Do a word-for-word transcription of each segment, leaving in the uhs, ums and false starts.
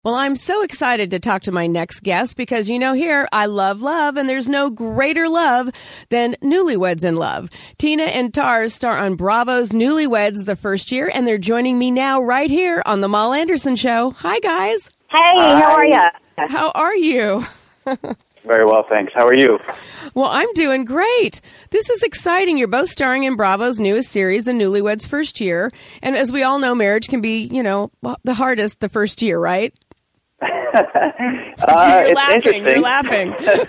Well, I'm so excited to talk to my next guest because, you know, here I love love, and there's no greater love than Newlyweds in Love. Tina and Tarz star on Bravo's Newlyweds the first year, and they're joining me now right here on The Mal Anderson Show. Hi, guys. Hey, Hi. How are you? How are you? Very well, thanks. How are you? Well, I'm doing great. This is exciting. You're both starring in Bravo's newest series, The Newlyweds First Year. And as we all know, marriage can be, you know, the hardest the first year, right? uh, you're it's laughing. You're laughing.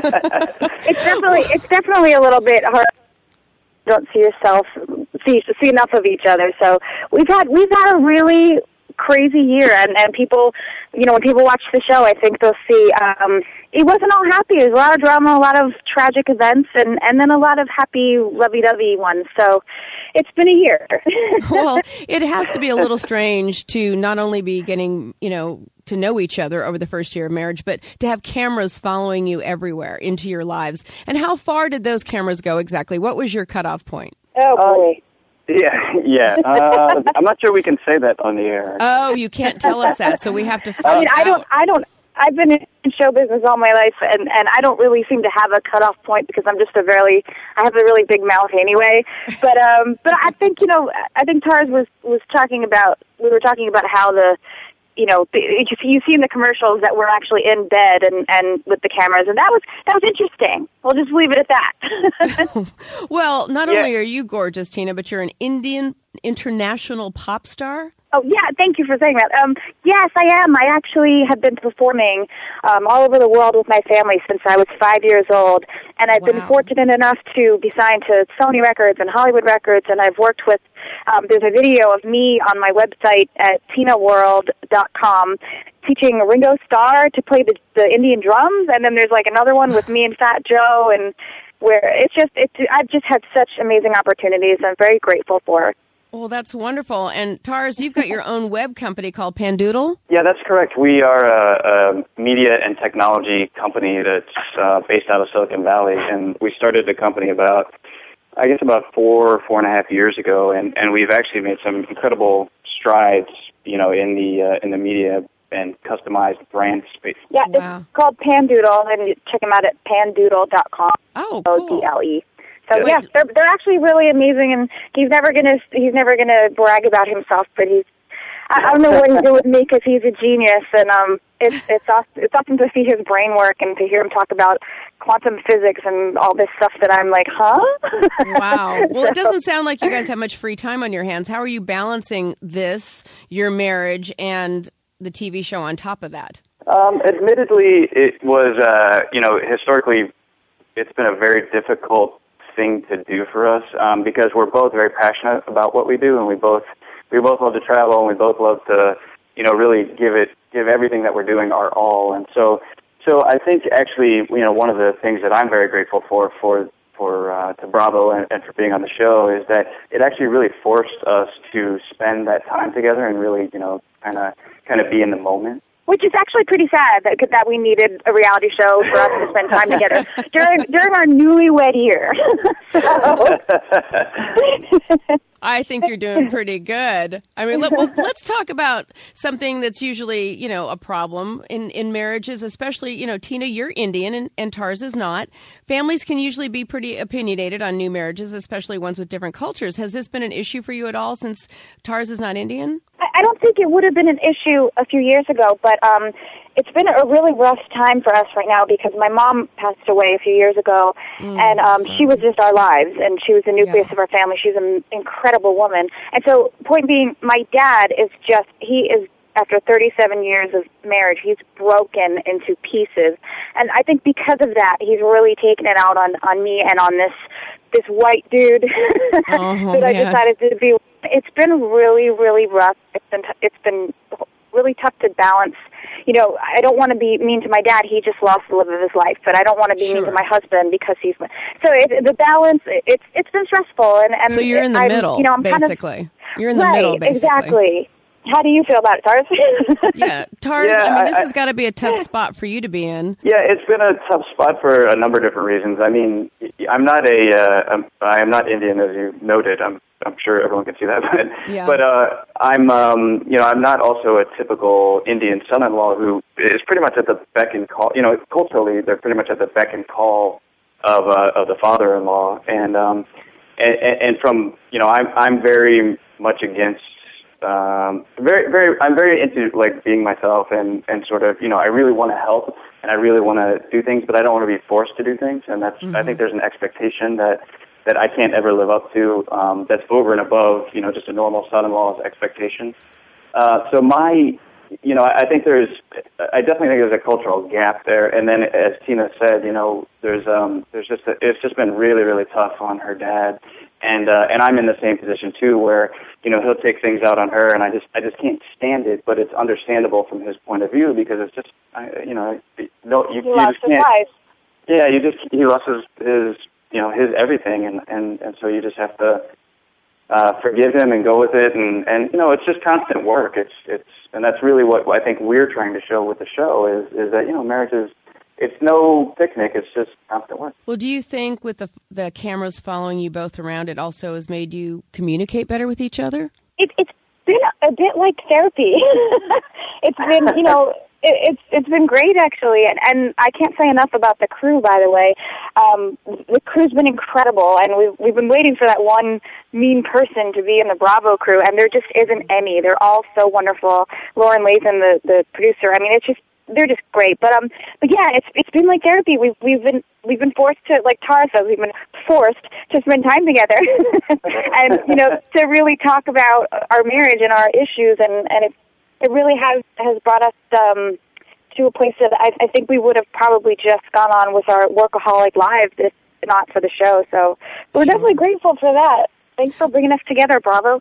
it's definitely it's definitely a little bit hard. You don't see yourself see see enough of each other. So we've had we've had a really crazy year, and and people, you know, when people watch the show, I think they'll see um, it wasn't all happy. There's a lot of drama, a lot of tragic events, and and then a lot of happy, lovey-dovey ones. So it's been a year. Well, it has to be a little strange to not only be getting, you know, to know each other over the first year of marriage, but to have cameras following you everywhere into your lives. And how far did those cameras go exactly? What was your cutoff point? Oh, boy. Yeah, yeah. Uh, I'm not sure we can say that on the air. Oh, you can't tell us that, so we have to find I mean, I don't, out. I don't, I've been in show business all my life, and, and I don't really seem to have a cutoff point because I'm just a very, I have a really big mouth anyway. But um, but I think, you know, I think Tarz was, was talking about, we were talking about how the, you know, the, you see in the commercials that we're actually in bed and, and with the cameras, and that was that was interesting. We'll just leave it at that. Well, not yeah. only are you gorgeous, Tina, but you're an Indian international pop star. Oh, yeah, thank you for saying that. Um, yes, I am. I actually have been performing um, all over the world with my family since I was five years old, and I've Wow. been fortunate enough to be signed to Sony Records and Hollywood Records, and I've worked with, um, there's a video of me on my website at tina world dot com teaching Ringo Starr to play the, the Indian drums, and then there's like another one with me and Fat Joe, and where it's just, it's, I've just had such amazing opportunities. I'm very grateful for it. Well, that's wonderful. And Tarz, you've got your own web company called Pandoodle. Yeah, that's correct. We are a, a media and technology company that's uh, based out of Silicon Valley, and we started the company about, I guess, about four, four and a half years ago, and, and we've actually made some incredible strides, you know, in the uh, in the media and customized brand space. Yeah, Wow. it's called Pandoodle, and you check them out at pandoodle dot com. Oh, cool. O D L E. So Wait. yes, they're they're actually really amazing, and he's never gonna he's never gonna brag about himself, but he's I, I don't know what he's doing with me because he's a genius, and um it's it's awesome, it's awesome to see his brain work and to hear him talk about quantum physics and all this stuff that I'm like, huh? Wow. Well, it doesn't sound like you guys have much free time on your hands. How are you balancing this, your marriage, and the T V show on top of that? Um, admittedly, it was, uh, you know, historically, it's been a very difficult thing to do for us um, because we're both very passionate about what we do, and we both we both love to travel, and we both love to, you know, really give it give everything that we're doing our all. And so, so I think actually, you know, one of the things that I'm very grateful for for for uh, to Bravo and, and for being on the show is that it actually really forced us to spend that time together and really, you know, kind of kind of be in the moment. Which is actually pretty sad that that we needed a reality show for us to spend time together during during our newlywed year. I think you're doing pretty good. I mean, let, well, let's talk about something that's usually, you know, a problem in, in marriages, especially, you know, Tina, you're Indian and, and Tarz is not. Families can usually be pretty opinionated on new marriages, especially ones with different cultures. Has this been an issue for you at all since Tarz is not Indian? I don't think it would have been an issue a few years ago, but um, it's been a really rough time for us right now because my mom passed away a few years ago, Mm, and um, sorry. she was just our lives, and she was the nucleus Yeah. of our family. She's an incredible woman. And so, point being, my dad is just, he is, after thirty-seven years of marriage, he's broken into pieces. And I think because of that, he's really taken it out on, on me and on this this white dude Oh, that I man. decided to be. It's been really, really rough. It's been t- it's been really tough to balance. You know, I don't want to be mean to my dad. He just lost the love of his life. But I don't want to be Sure. mean to my husband because he's. So it, the balance, it's it's been stressful. And, and So you're in the I'm, middle, you know, I'm basically. Kind of, you're in the right, middle, basically. Exactly. How do you feel about it, Tarz? Yeah, Tarz, Yeah, I mean, this I- has got to be a tough spot for you to be in. Yeah, it's been a tough spot for a number of different reasons. I mean, I'm not a, uh, I'm, I am not Indian, as you noted. I'm I'm sure everyone can see that. But, yeah. but uh, I'm, um, you know, I'm not also a typical Indian son-in-law who is pretty much at the beck and call. You know, culturally, they're pretty much at the beck and call of uh, of the father-in-law, and um, and, and from you know, I'm I'm very much against. Um, very, very. I'm very into like being myself, and, and sort of, you know, I really want to help, and I really want to do things, but I don't want to be forced to do things, and that's. Mm-hmm. I think there's an expectation that that I can't ever live up to. Um, that's over and above, you know, just a normal son-in-law's expectation. Uh, so my, you know, I think there's. I definitely think there's a cultural gap there, and then as Tina said, you know, there's um, there's just a, it's just been really, really tough on her dad. And uh, and I'm in the same position too, where you know he'll take things out on her, and I just I just can't stand it. But it's understandable from his point of view because it's just I, you know no you, he you lost just can't. His life. Yeah, you just he lost his, his you know his everything, and, and, and so you just have to uh, forgive him and go with it, and, and you know it's just constant work. It's it's and that's really what I think we're trying to show with the show is is that you know marriage is. It's no picnic. It's just constant work. Well, do you think with the the cameras following you both around, it also has made you communicate better with each other? It, it's been a bit like therapy. It's been, you know, it, it's it's been great actually, and, and I can't say enough about the crew. By the way, um, the crew's been incredible, and we've we've been waiting for that one mean person to be in the Bravo crew, and there just isn't any. They're all so wonderful. Lauren Lathan, the the producer. I mean, it's just. They're just great, but um, but yeah, it's it's been like therapy. We've we've been we've been forced to, like Tara says, we've been forced to spend time together, and you know, to really talk about our marriage and our issues, and and it it really has has brought us um to a place that I, I think we would have probably just gone on with our workaholic lives if not for the show. So we're definitely grateful for that. Thanks for bringing us together, Bravo.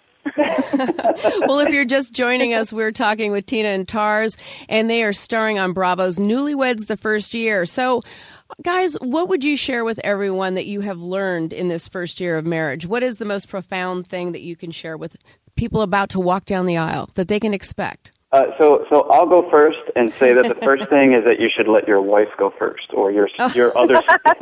Well, if you're just joining us, we're talking with Tina and Tars, and they are starring on Bravo's Newlyweds the First Year. So, guys, what would you share with everyone that you have learned in this first year of marriage? What is the most profound thing that you can share with people about to walk down the aisle that they can expect? Uh, so, so I'll go first and say that the first thing is that you should let your wife go first, or your your other,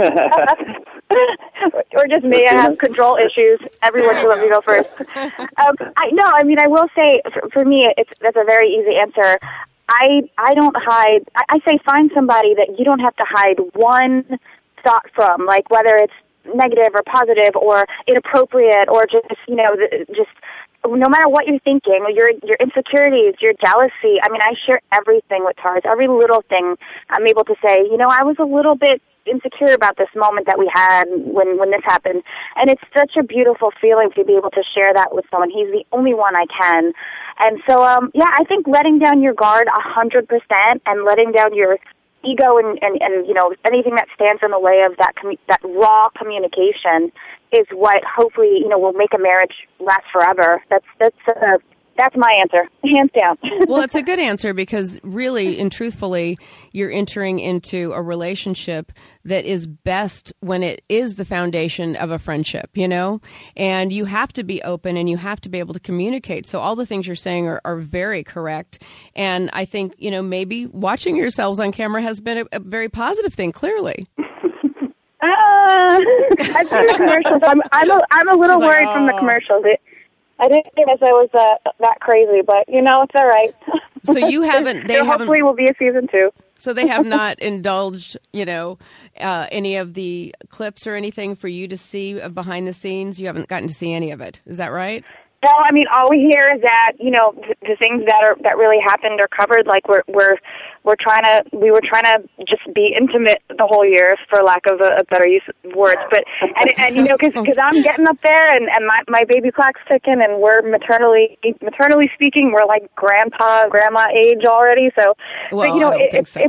or just me. I have control issues. Everyone should let me go first. Um, I no, I mean, I will say for, for me, it's that's a very easy answer. I I don't hide. I, I say find somebody that you don't have to hide one thought from, like whether it's negative or positive or inappropriate or just you know just. No matter what you're thinking, your your insecurities, your jealousy, I mean, I share everything with Tars. Every little thing I'm able to say, you know, I was a little bit insecure about this moment that we had when, when this happened. And it's such a beautiful feeling to be able to share that with someone. He's the only one I can. And so, um, yeah, I think letting down your guard one hundred percent and letting down your ego and, and, and you know, anything that stands in the way of that commu- that raw communication is what hopefully, you know, will make a marriage last forever. That's that's uh, that's my answer, hands down. Well, it's a good answer because really and truthfully, you're entering into a relationship that is best when it is the foundation of a friendship, you know? And you have to be open and you have to be able to communicate. So all the things you're saying are, are very correct. And I think, you know, maybe watching yourselves on camera has been a, a very positive thing, clearly. Uh, I've seen the commercials. I'm, I'm, a, I'm a little She's worried like, from the oh. commercials. It, I didn't realize I was uh, that crazy, but, you know, it's all right. So you haven't... They there haven't, hopefully will be a season two. So they have not indulged, you know, uh, any of the clips or anything for you to see behind the scenes? You haven't gotten to see any of it. Is that right? No, I mean, all we hear is that, you know, the, the things that are that really happened are covered. Like we're we're we're trying to we were trying to just be intimate the whole year, for lack of a, a better use of words. But and, and you know, because I'm getting up there and, and my my baby clock's ticking, and we're maternally maternally speaking, we're like grandpa grandma age already. So, well, but, you know, I don't it, think it's, so.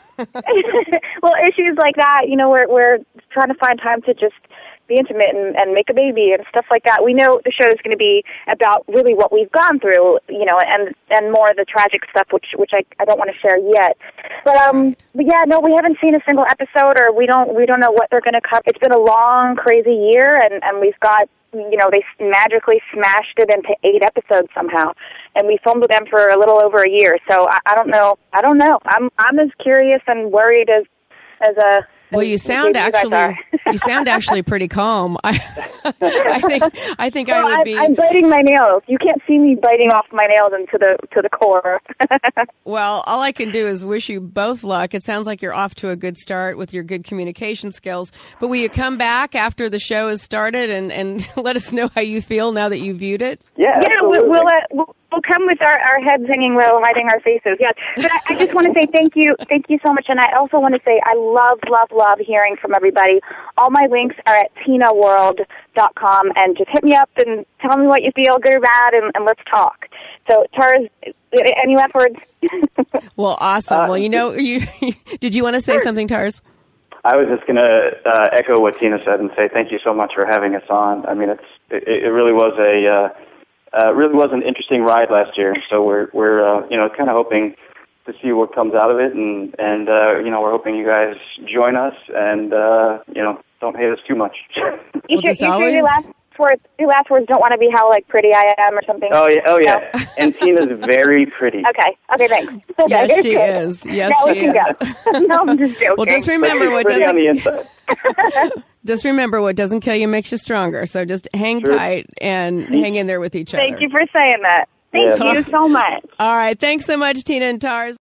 it's well, issues like that, you know, we're we're trying to find time to just be intimate and, and make a baby and stuff like that. We know the show is going to be about really what we've gone through, you know, and and more of the tragic stuff, which which I, I don't want to share yet. But um, but yeah, no, we haven't seen a single episode, or we don't we don't know what they're going to cover. It's been a long, crazy year, and and we've got, you know, they magically smashed it into eight episodes somehow, and we filmed with them for a little over a year. So I, I don't know, I don't know. I'm I'm as curious and worried as as a. Well, you sound actually You sound actually pretty calm. I, I think I think well, I would I'm, be. I'm biting my nails. You can't see me biting off my nails into the to the core. Well, all I can do is wish you both luck. It sounds like you're off to a good start with your good communication skills. But will you come back after the show has started and, and let us know how you feel now that you viewed it? Yeah, yeah, we'll we'll, uh, we'll we'll come with our, our heads hanging low, hiding our faces. Yes, but I, I just want to say thank you, thank you so much, and I also want to say I love, love, love hearing from everybody. All my links are at tina world dot com, and just hit me up and tell me what you feel, good or bad, and, and let's talk. So, Tars, any last words? Well, awesome. Uh, well, you know, you did you want to say sure. something, Tars? I was just going to uh, echo what Tina said and say thank you so much for having us on. I mean, it's it, it really was a uh, uh, really was an interesting ride last year. So we're we're uh, you know kind of hoping to see what comes out of it, and and uh, you know we're hoping you guys join us and uh, you know don't hate us too much. You sure, you sure your last words your last words don't want to be how like pretty I am or something? Oh yeah, oh yeah. No? And Tina's very pretty. Okay, okay, thanks. Okay. Yes, she is. Yes, now she we can is. Go. No, I'm just joking. Well, just remember what Pretty doesn't on the inside. just remember what doesn't kill you makes you stronger. So just hang True. tight and hang in there with each other. Thank you for saying that. Thank Yeah. you so much. All right. Thanks so much, Tina and Tars.